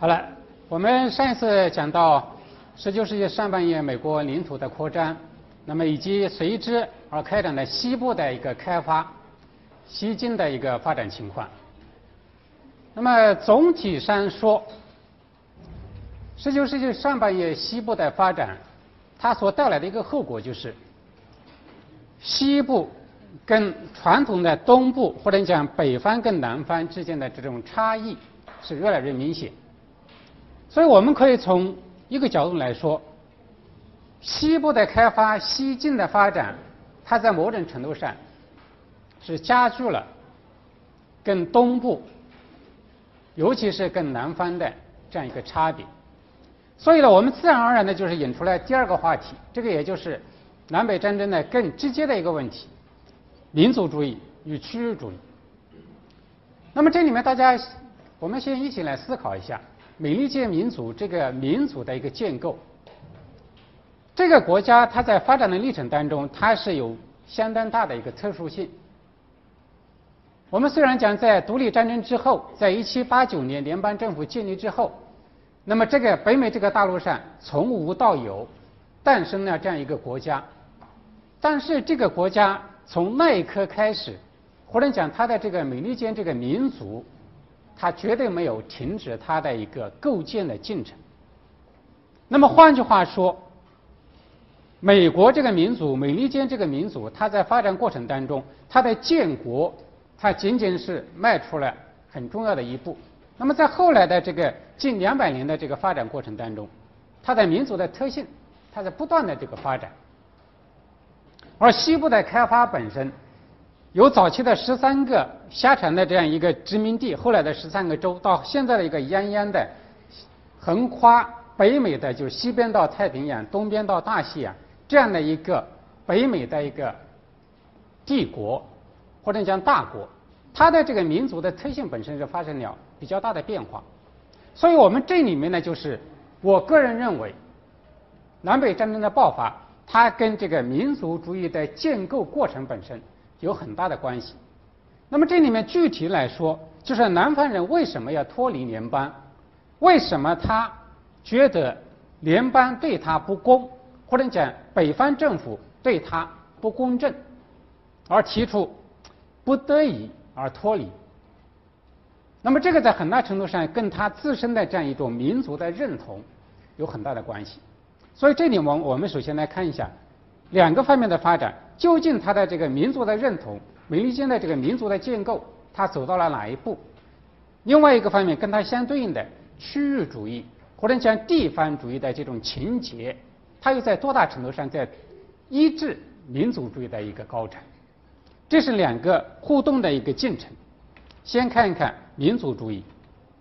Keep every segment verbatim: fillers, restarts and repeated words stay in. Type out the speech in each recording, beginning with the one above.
好了，我们上一次讲到十九世纪上半叶美国领土的扩张，那么以及随之而开展的西部的一个开发、西进的一个发展情况。那么总体上说，十九世纪上半叶西部的发展，它所带来的一个后果就是，西部跟传统的东部或者讲北方跟南方之间的这种差异是越来越明显。所以我们可以从一个角度来说，西部的开发、西进的发展，它在某种程度上是加剧了跟东部，尤其是跟南方的这样一个差别。所以呢，我们自然而然的就是引出来第二个话题，这个也就是南北战争的更直接的一个问题：民族主义与区域主义。那么这里面大家，我们先一起来思考一下美利坚民族这个民族的一个建构。这个国家它在发展的历程当中，它是有相当大的一个特殊性。我们虽然讲在独立战争之后，在一七八九年联邦政府建立之后，那么这个北美这个大陆上从无到有诞生了这样一个国家，但是这个国家从那一刻开始，或者讲它的这个美利坚这个民族，它绝对没有停止它的一个构建的进程。那么换句话说，美国这个民族、美利坚这个民族，它在发展过程当中，它的建国，它仅仅是迈出了很重要的一步。那么在后来的这个近两百年的这个发展过程当中，它的民族的特性，它在不断的这个发展。而西部的开发本身，由早期的十三个狭长的这样一个殖民地，后来的十三个州，到现在的一个泱泱的横跨北美的，就是西边到太平洋，东边到大西洋这样的一个北美的一个帝国，或者讲大国，它的这个民族的特性本身是发生了比较大的变化。所以我们这里面呢，就是我个人认为，南北战争的爆发，它跟这个民族主义的建构过程本身有很大的关系。那么这里面具体来说，就是南方人为什么要脱离联邦，为什么他觉得联邦对他不公，或者讲北方政府对他不公正，而提出不得已而脱离。那么这个在很大程度上跟他自身的这样一种民族的认同有很大的关系。所以这里我们我们首先来看一下两个方面的发展，究竟它的这个民族的认同，美利坚的这个民族的建构，它走到了哪一步？另外一个方面跟它相对应的区域主义或者讲地方主义的这种情节，它又在多大程度上在抑制民族主义的一个高涨？这是两个互动的一个进程。先看一看民族主义。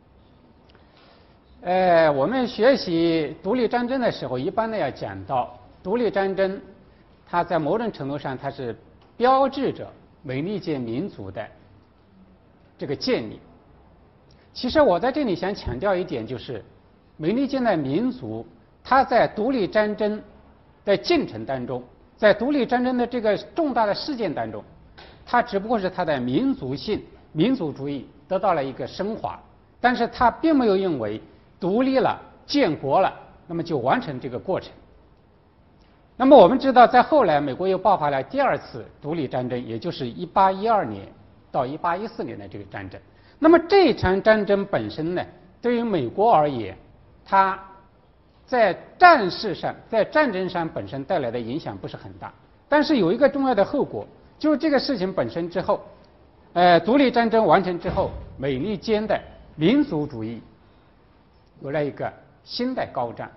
呃，我们学习独立战争的时候，一般呢要讲到独立战争，它在某种程度上它是标志着美利坚民族的这个建立。其实我在这里想强调一点，就是美利坚的民族，它在独立战争的进程当中，在独立战争的这个重大的事件当中，它只不过是它的民族性、民族主义得到了一个升华，但是它并没有因为独立了、建国了，那么就完成这个过程。那么我们知道，在后来美国又爆发了第二次独立战争，也就是一八一二年到一八一四年的这个战争。那么这场战争本身呢，对于美国而言，它在战事上、在战争上本身带来的影响不是很大，但是有一个重要的后果，就是这个事情本身之后，呃，独立战争完成之后，美利坚的民族主义有了一个新的高涨。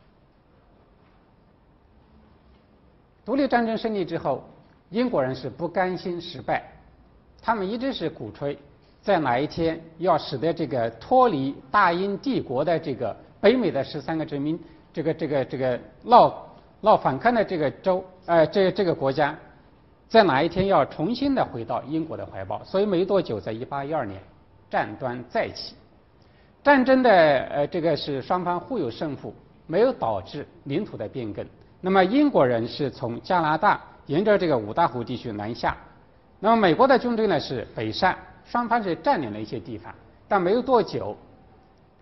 独立战争胜利之后，英国人是不甘心失败，他们一直是鼓吹在哪一天要使得这个脱离大英帝国的这个北美的十三个殖民这个这个这个闹闹反抗的这个州呃这这个国家，在哪一天要重新的回到英国的怀抱。所以没多久，在一八一二年战端再起，战争的呃这个是双方互有胜负，没有导致领土的变更。那么英国人是从加拿大沿着这个五大湖地区南下，那么美国的军队呢是北上，双方是占领了一些地方，但没有多久，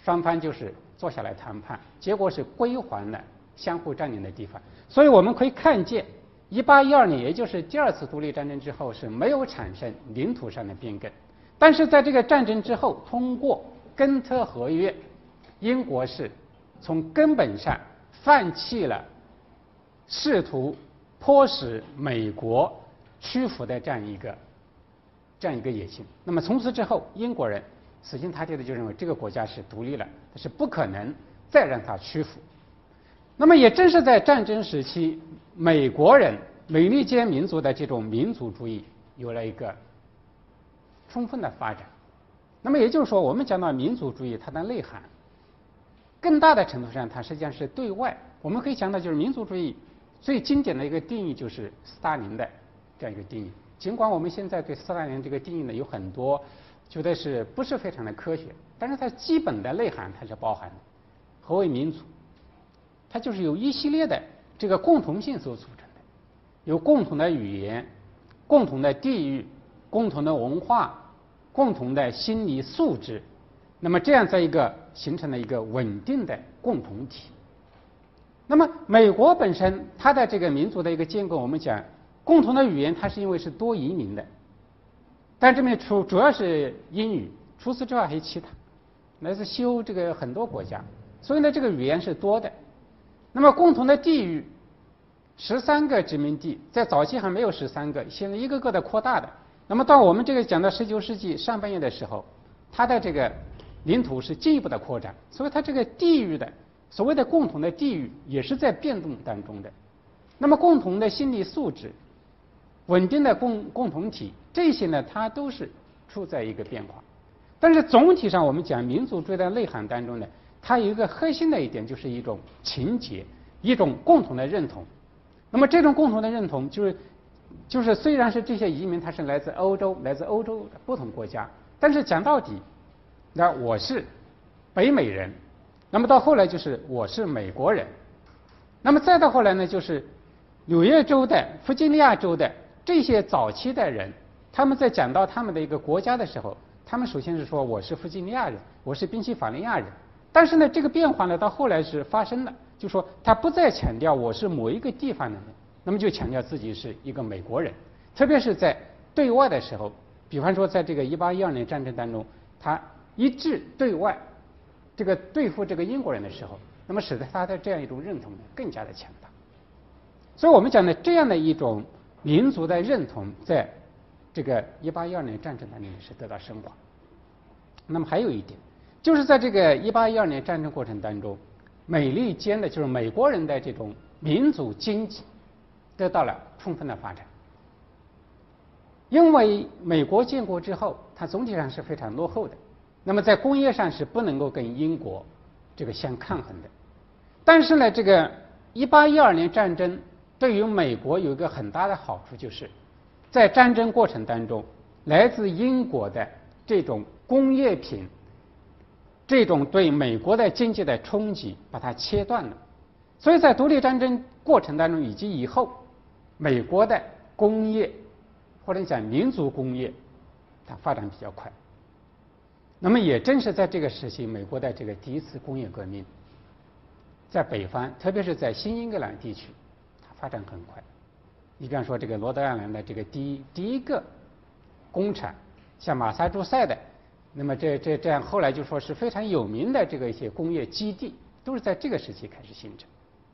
双方就是坐下来谈判，结果是归还了相互占领的地方。所以我们可以看见，一八一二年，也就是第二次独立战争之后，是没有产生领土上的变更。但是在这个战争之后，通过根特合约，英国是从根本上放弃了试图迫使美国屈服的这样一个这样一个野心。那么从此之后，英国人死心塌地的就认为这个国家是独立了，是不可能再让它屈服。那么也正是在战争时期，美国人美利坚民族的这种民族主义有了一个充分的发展。那么也就是说，我们讲到民族主义，它的内涵更大的程度上，它实际上是对外。我们可以讲到，就是民族主义最经典的一个定义就是斯大林的这样一个定义。尽管我们现在对斯大林这个定义呢有很多觉得是不是非常的科学，但是它基本的内涵它是包含的。何为民族？它就是由一系列的这个共同性所组成的，有共同的语言、共同的地域、共同的文化、共同的心理素质，那么这样在一个形成了一个稳定的共同体。那么美国本身它的这个民族的一个建构，我们讲共同的语言，它是因为是多移民的，但这边主主要是英语，除此之外还有其他，来自西欧这个很多国家，所以呢这个语言是多的。那么共同的地域，十三个殖民地，在早期还没有十三个，现在一个个的扩大的。那么到我们这个讲到十九世纪上半叶的时候，它的这个领土是进一步的扩展，所以它这个地域的所谓的共同的地域也是在变动当中的。那么共同的心理素质、稳定的共共同体，这些呢它都是处在一个变化。但是总体上我们讲民族主义的内涵当中呢，它有一个核心的一点，就是一种情结，一种共同的认同。那么这种共同的认同，就是就是虽然是这些移民他是来自欧洲，来自欧洲的不同国家，但是讲到底，那我是北美人，那么到后来就是我是美国人，那么再到后来呢，就是纽约州的、弗吉尼亚州的这些早期的人，他们在讲到他们的一个国家的时候，他们首先是说我是弗吉尼亚人，我是宾夕法尼亚人。但是呢，这个变化呢，到后来是发生了，就说他不再强调我是某一个地方的人，那么就强调自己是一个美国人。特别是在对外的时候，比方说在这个一八一二年战争当中，他一致对外这个对付这个英国人的时候，那么使得他的这样一种认同呢更加的强大。所以我们讲的这样的一种民族的认同，在这个一八一二年战争当中是得到升华。那么还有一点，就是在这个一八一二年战争过程当中，美利坚的就是美国人的这种民主经济得到了充分的发展。因为美国建国之后，它总体上是非常落后的，那么在工业上是不能够跟英国这个相抗衡的。但是呢，这个一八一二年战争对于美国有一个很大的好处，就是在战争过程当中，来自英国的这种工业品，这种对美国的经济的冲击把它切断了。所以在独立战争过程当中以及以后，美国的工业或者讲民族工业它发展比较快。那么也正是在这个时期，美国的这个第一次工业革命在北方，特别是在新英格兰地区，它发展很快。你比方说这个罗德爱兰的这个第一第一个工厂，像马萨诸塞的，那么这这这样后来就说是非常有名的这个一些工业基地，都是在这个时期开始形成。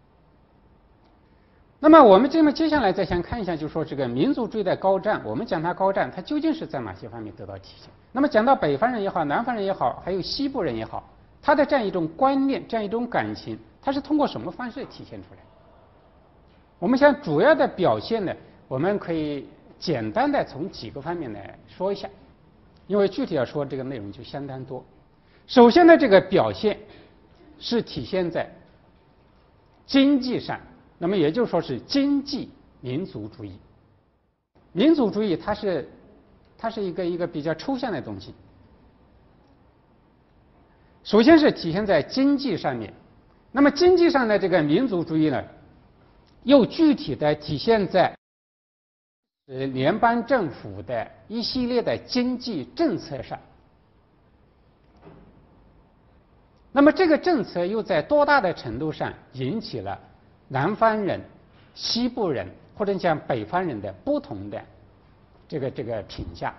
那么我们这么接下来再想看一下，就是说这个民族主义的高涨，我们讲它高涨，它究竟是在哪些方面得到体现？那么讲到北方人也好，南方人也好，还有西部人也好，他的这样一种观念，这样一种感情，它是通过什么方式体现出来？我们想主要的表现呢，我们可以简单的从几个方面来说一下，因为具体要说这个内容就相当多。首先呢，这个表现是体现在经济上，那么也就是说是经济民族主义。民族主义它是它是一个一个比较抽象的东西。首先是体现在经济上面，那么经济上的这个民族主义呢，又具体的体现在呃联邦政府的一系列的经济政策上。 那么这个政策又在多大的程度上引起了南方人、西部人或者讲北方人的不同的这个这个评价？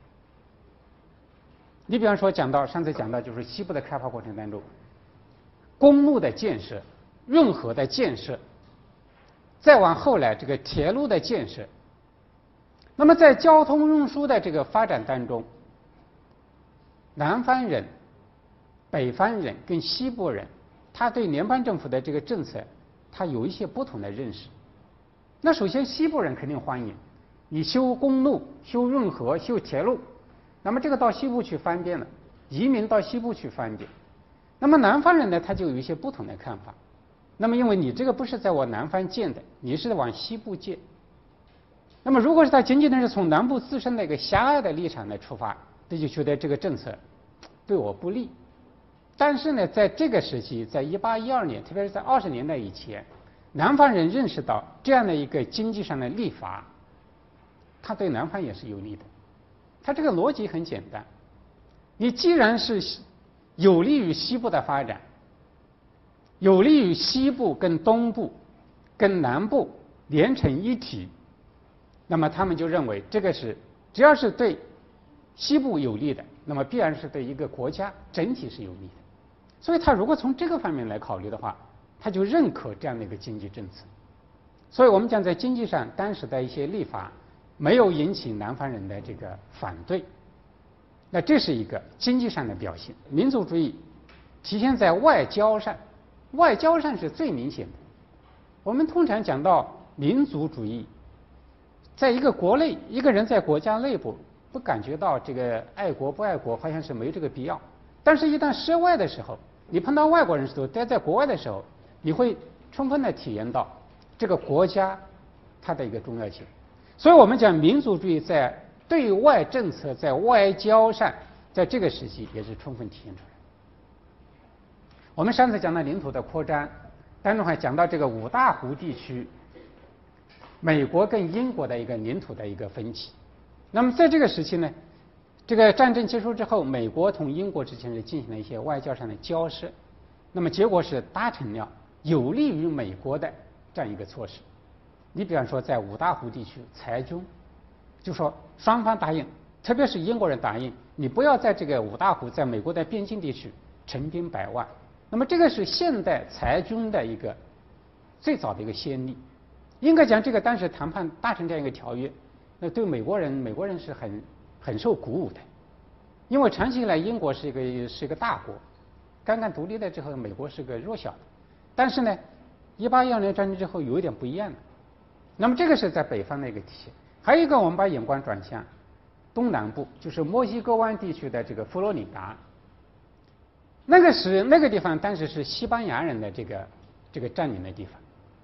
你比方说讲到上次讲到就是西部的开发过程当中，公路的建设、运河的建设，再往后来这个铁路的建设，那么在交通运输的这个发展当中，南方人、北方人跟西部人，他对联邦政府的这个政策，他有一些不同的认识。那首先西部人肯定欢迎你修公路、修运河、修铁路，那么这个到西部去方便了，移民到西部去方便。那么南方人呢，他就有一些不同的看法。那么因为你这个不是在我南方建的，你是往西部建。那么如果是他仅仅是从南部自身的一个狭隘的立场来出发，他就觉得这个政策对我不利。但是呢，在这个时期，在一八一二年，特别是在二十年代以前，南方人认识到这样的一个经济上的立法，它对南方也是有利的。它这个逻辑很简单，你既然是有利于西部的发展，有利于西部跟东部跟南部连成一体，那么他们就认为这个是只要是对西部有利的，那么必然是对一个国家整体是有利的。所以他如果从这个方面来考虑的话，他就认可这样的一个经济政策。所以我们讲在经济上，当时的一些立法没有引起南方人的这个反对，那这是一个经济上的表现。民族主义体现在外交上，外交上是最明显的。我们通常讲到民族主义，在一个国内，一个人在国家内部不感觉到这个爱国不爱国，好像是没这个必要。但是，一旦涉外的时候，你碰到外国人的时候，待在国外的时候，你会充分的体验到这个国家它的一个重要性。所以我们讲民族主义在对外政策、在外交上，在这个时期也是充分体现出来。我们上次讲到领土的扩张当中还讲到这个五大湖地区，美国跟英国的一个领土的一个分歧。那么在这个时期呢，这个战争结束之后，美国同英国之间是进行了一些外交上的交涉，那么结果是达成了有利于美国的这样一个措施。你比方说在五大湖地区裁军，就说双方答应，特别是英国人答应，你不要在这个五大湖在美国的边境地区陈兵百万。那么这个是现代裁军的一个最早的一个先例。应该讲这个当时谈判达成这样一个条约，那对美国人美国人是很很受鼓舞的，因为长期以来英国是一个是一个大国，刚刚独立了之后，美国是个弱小的。但是呢，一八一二年战争之后有一点不一样了。那么这个是在北方的一个体现。还有一个，我们把眼光转向东南部，就是墨西哥湾地区的这个佛罗里达。那个是那个地方当时是西班牙人的这个这个占领的地方，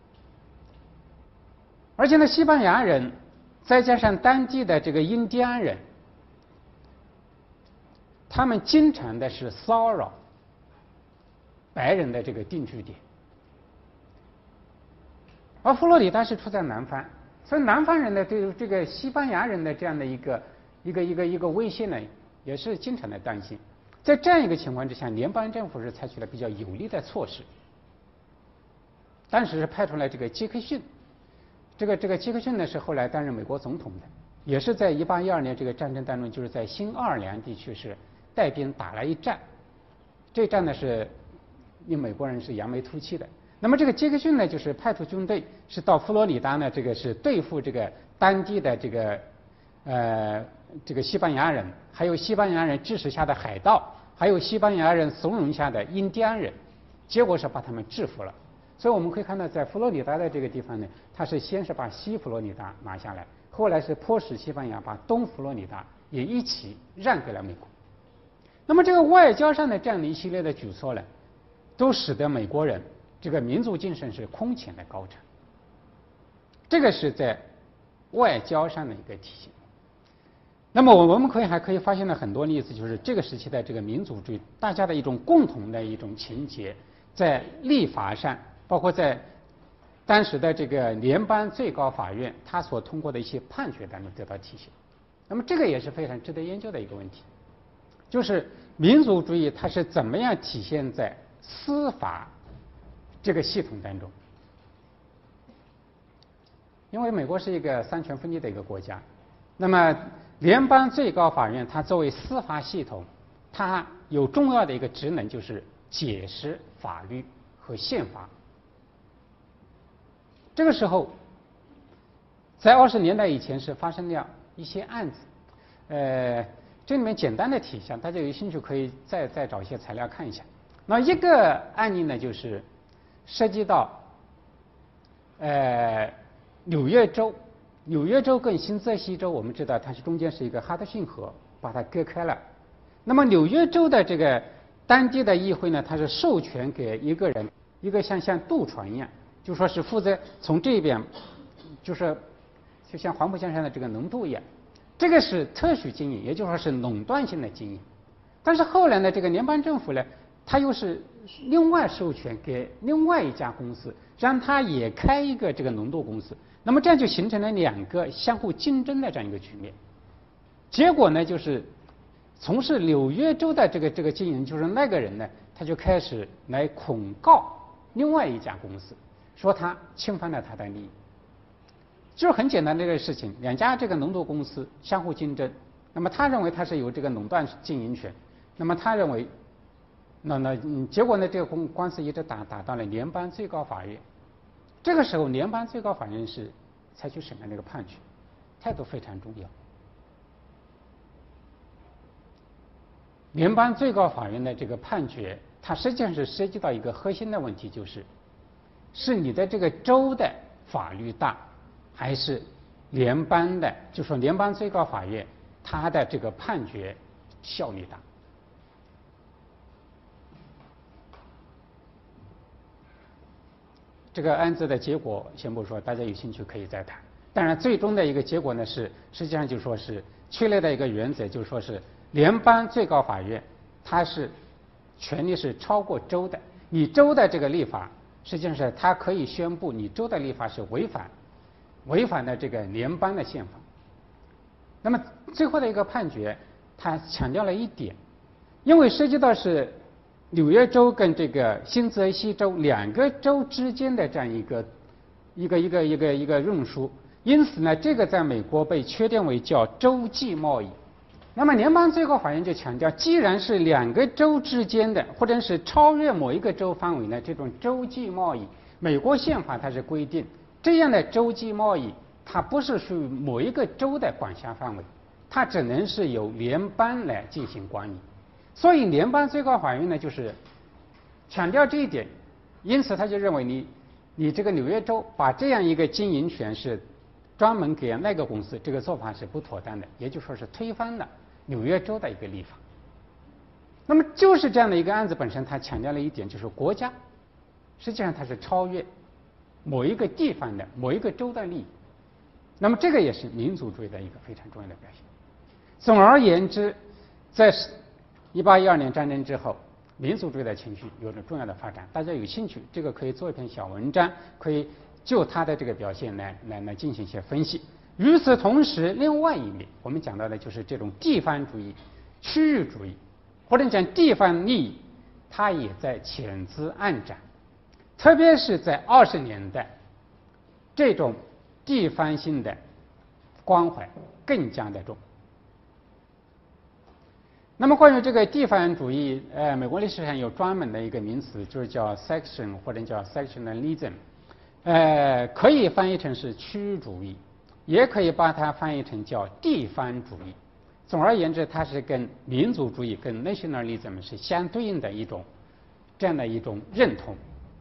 而且呢，西班牙人再加上当地的这个印第安人，他们经常的是骚扰白人的这个定居点，而佛罗里达是处在南方，所以南方人呢对这个西班牙人的这样的一个一个一个一个威胁呢，也是经常的担心。在这样一个情况之下，联邦政府是采取了比较有力的措施。当时是派出来这个杰克逊，这个这个杰克逊呢是后来担任美国总统的，也是在一八一二年这个战争当中，就是在新奥尔良地区是带兵打了一战。这战呢是令美国人是扬眉吐气的。那么这个杰克逊呢，就是派出军队是到佛罗里达呢，这个是对付这个当地的这个呃这个西班牙人，还有西班牙人支持下的海盗，还有西班牙人怂恿下的印第安人，结果是把他们制服了。所以我们可以看到，在佛罗里达的这个地方呢，他是先是把西佛罗里达拿下来，后来是迫使西班牙把东佛罗里达也一起让给了美国。那么这个外交上的这样的一系列的举措呢，都使得美国人这个民族精神是空前的高涨。这个是在外交上的一个体现。那么我们可以还可以发现了很多例子，就是这个时期的这个民族主义，大家的一种共同的一种情结，在立法上，包括在当时的这个联邦最高法院他所通过的一些判决当中得到体现。那么这个也是非常值得研究的一个问题。 就是民族主义它是怎么样体现在司法这个系统当中。因为美国是一个三权分立的一个国家，那么联邦最高法院它作为司法系统，它有重要的一个职能就是解释法律和宪法。这个时候，在二十年代以前是发生了一些案子，呃，这里面简单的提一下，大家有兴趣可以再再找一些材料看一下。那一个案例呢，就是涉及到呃纽约州，纽约州跟新泽西州，我们知道它是中间是一个哈德逊河，把它隔开了。那么纽约州的这个当地的议会呢，它是授权给一个人，一个像像渡船一样，就说是负责从这边，就是就像黄浦江上的这个农渡一样，这个是特许经营，也就是说是垄断性的经营。但是后来呢，这个联邦政府呢，它又是另外授权给另外一家公司，让它也开一个这个农渡公司。那么这样就形成了两个相互竞争的这样一个局面。结果呢，就是从事纽约州的这个这个经营，就是那个人呢，他就开始来控告另外一家公司，说他侵犯了他的利益。就是很简单的一个事情，两家这个农渡公司相互竞争，那么他认为他是有这个垄断经营权，那么他认为，那那嗯，结果呢，这个公官司一直打打到了联邦最高法院。这个时候，联邦最高法院是采取什么样的一个判决？态度非常重要。联邦最高法院的这个判决，它实际上是涉及到一个核心的问题，就是是你的这个州的法律大，还是联邦的，就说联邦最高法院它的这个判决效力大。这个案子的结果先不说，大家有兴趣可以再谈。当然，最终的一个结果呢是，实际上就说是确立的一个原则，就是说是联邦最高法院它是权力是超过州的，你州的这个立法，实际上是它可以宣布你州的立法是违反违反了这个联邦的宪法。那么最后的一个判决，它强调了一点，因为涉及到是纽约州跟这个新泽西州两个州之间的这样一个一个一个一个一个论述，因此呢，这个在美国被确定为叫州际贸易。那么联邦最高法院就强调，既然是两个州之间的，或者是超越某一个州范围的这种州际贸易，美国宪法它是规定，这样的州际贸易它不是属于某一个州的管辖范围，它只能是由联邦来进行管理。所以联邦最高法院呢，就是强调这一点，因此他就认为你你这个纽约州把这样一个经营权是专门给那个公司，这个做法是不妥当的，也就说是推翻了纽约州的一个立法。那么就是这样的一个案子本身，它强调了一点，就是国家实际上它是超越某一个地方的某一个州的利益。那么这个也是民族主义的一个非常重要的表现。总而言之，在一八一二年战争之后，民族主义的情绪有了重要的发展。大家有兴趣，这个可以做一篇小文章，可以就它的这个表现来来来进行一些分析。与此同时，另外一面我们讲到的就是这种地方主义、区域主义，或者讲地方利益，它也在潜滋暗长。特别是在二十年代，这种地方性的关怀更加的重。那么关于这个地方主义，呃，美国历史上有专门的一个名词，就是叫 section 或者叫 sectionalism， 呃，可以翻译成是区域主义，也可以把它翻译成叫地方主义。总而言之，它是跟民族主义、跟 nationalism 是相对应的一种这样的一种认同。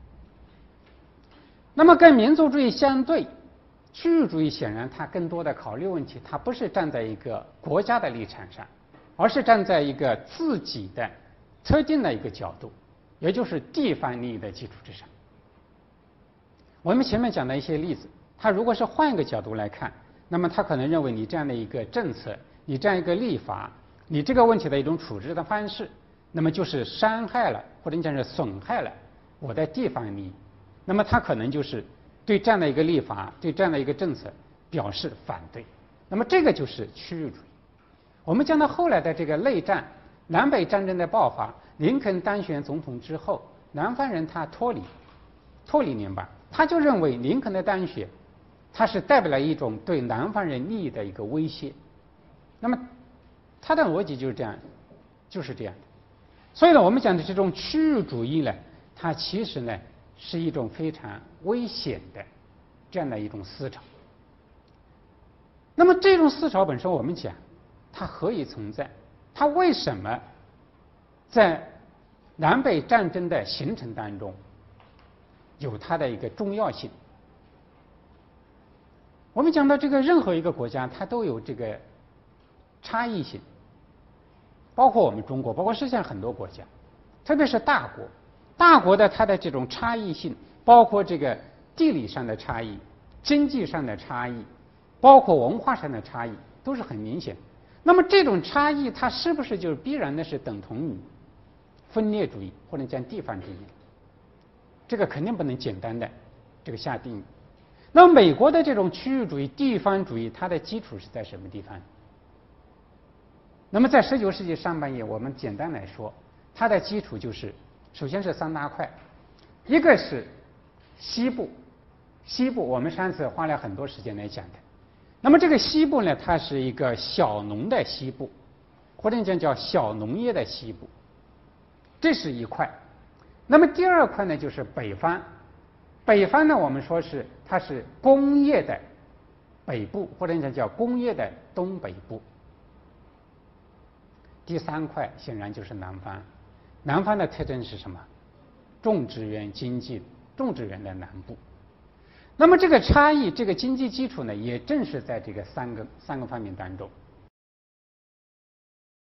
那么跟民族主义相对，区域主义显然它更多的考虑问题，它不是站在一个国家的立场上，而是站在一个自己的特定的一个角度，也就是地方利益的基础之上。我们前面讲的一些例子，他如果是换一个角度来看，那么他可能认为你这样的一个政策，你这样一个立法，你这个问题的一种处置的方式，那么就是伤害了或者讲是损害了我的地方利益，那么他可能就是对这样的一个立法，对这样的一个政策表示反对。那么这个就是区域主义。我们讲到后来的这个内战， 南北战争的爆发，林肯当选总统之后，南方人他脱离脱离联邦，他就认为林肯的当选，他是代表了一种对南方人利益的一个威胁。那么他的逻辑就是这样，就是这样的。所以呢，我们讲的这种区域主义呢，它其实呢是一种非常危险的这样的一种思潮。那么这种思潮本身，我们讲它何以存在？它为什么在南北战争的形成当中有它的一个重要性？我们讲到这个任何一个国家，它都有这个差异性，包括我们中国，包括世界上很多国家，特别是大国，大国的它的这种差异性，包括这个地理上的差异、经济上的差异，包括文化上的差异，都是很明显。那么这种差异，它是不是就是必然的是等同于分裂主义或者讲地方主义？这个肯定不能简单的这个下定义。那么美国的这种区域主义、地方主义，它的基础是在什么地方？那么在十九世纪上半叶，我们简单来说，它的基础就是首先是三大块，一个是西部，西部我们上次花了很多时间来讲的。那么这个西部呢，它是一个小农的西部，或者讲叫小农业的西部，这是一块。那么第二块呢，就是北方，北方呢，我们说是它是工业的北部，或者讲叫工业的东北部。第三块显然就是南方，南方的特征是什么？种植园经济，种植园的南部。那么这个差异，这个经济基础呢，也正是在这个三个三个方面当中。